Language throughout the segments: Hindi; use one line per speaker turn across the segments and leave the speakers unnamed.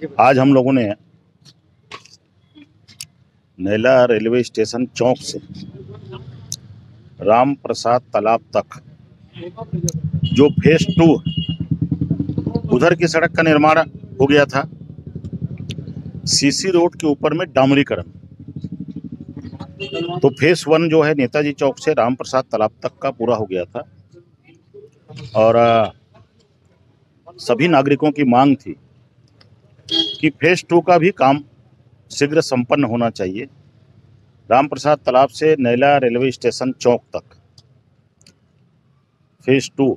आज हम लोगों ने नैला रेलवे स्टेशन चौक से राम प्रसाद तालाब तक जो फेज 2 उधर की सड़क का निर्माण हो गया था, सीसी रोड के ऊपर में डामरीकरण। तो फेज 1 जो है नेताजी चौक से राम प्रसाद तालाब तक का पूरा हो गया था और सभी नागरिकों की मांग थी कि फेज 2 का भी काम शीघ्र संपन्न होना चाहिए। राम प्रसाद तालाब से नैला रेलवे स्टेशन चौक तक फेज 2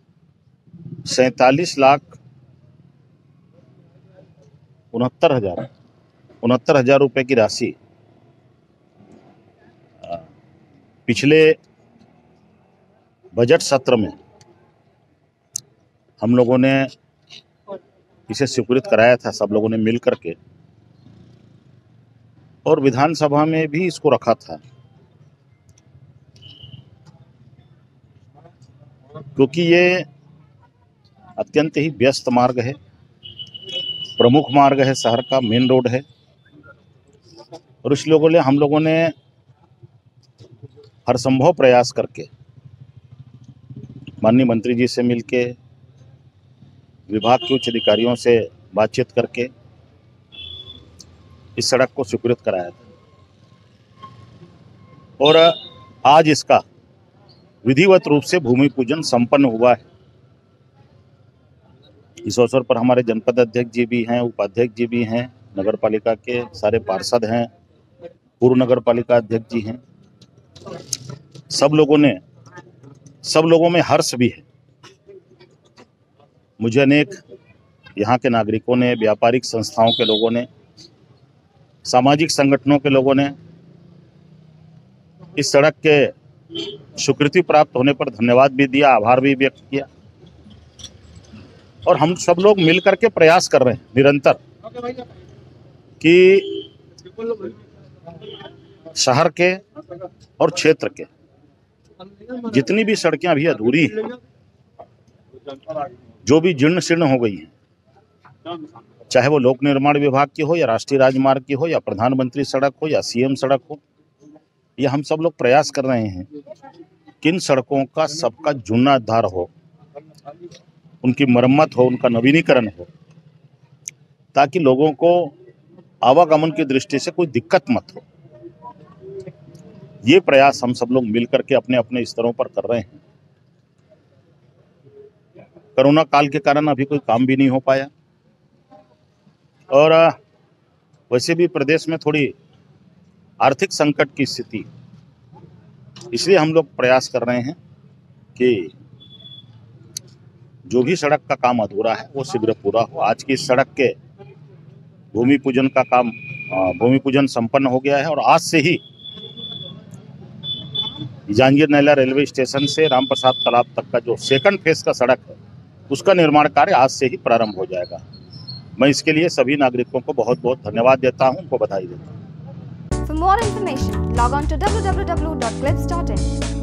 47,69,000 रुपए की राशि पिछले बजट सत्र में हम लोगों ने इसे स्वीकृत कराया था, सब लोगों ने मिल करके, और विधानसभा में भी इसको रखा था क्योंकि ये अत्यंत ही व्यस्त मार्ग है, प्रमुख मार्ग है, शहर का मेन रोड है। और इस लोगों ने हम लोगों ने हर संभव प्रयास करके माननीय मंत्री जी से मिलके, विभाग के उच्च अधिकारियों से बातचीत करके इस सड़क को स्वीकृत कराया था और आज इसका विधिवत रूप से भूमि पूजन संपन्न हुआ है। इस अवसर पर हमारे जनपद अध्यक्ष जी भी हैं, उपाध्यक्ष जी भी हैं, नगर पालिका के सारे पार्षद हैं, पूर्व नगर पालिका अध्यक्ष जी हैं। सब लोगों में हर्ष भी है। मुझे अनेक यहाँ के नागरिकों ने, व्यापारिक संस्थाओं के लोगों ने, सामाजिक संगठनों के लोगों ने इस सड़क के स्वीकृति प्राप्त होने पर धन्यवाद भी दिया, आभार भी व्यक्त किया। और हम सब लोग मिलकर के प्रयास कर रहे हैं निरंतर कि शहर के और क्षेत्र के जितनी भी सड़कें अभी अधूरी हैं, जो भी जीर्ण शीर्ण हो गई हैं, चाहे वो लोक निर्माण विभाग की हो या राष्ट्रीय राजमार्ग की हो या प्रधानमंत्री सड़क हो या सीएम सड़क हो, ये हम सब लोग प्रयास कर रहे हैं कि इन सड़कों का सबका जीर्णोद्धार हो, उनकी मरम्मत हो, उनका नवीनीकरण हो, ताकि लोगों को आवागमन की दृष्टि से कोई दिक्कत मत हो। ये प्रयास हम सब लोग मिलकर के अपने अपने स्तरों पर कर रहे हैं। कोरोना काल के कारण अभी कोई काम भी नहीं हो पाया और वैसे भी प्रदेश में थोड़ी आर्थिक संकट की स्थिति, इसलिए हम लोग प्रयास कर रहे हैं कि जो भी सड़क का काम अधूरा है वो शीघ्र पूरा हो। आज की इस सड़क के भूमि पूजन संपन्न हो गया है और आज से ही जांजगीर नैला रेलवे स्टेशन से राम प्रसाद तालाब तक का जो सेकंड फेज का सड़क है उसका निर्माण कार्य आज से ही प्रारंभ हो जाएगा। मैं इसके लिए सभी नागरिकों को बहुत बहुत धन्यवाद देता हूं, उनको बधाई देता हूं।
For more information, log on to www.clips.in.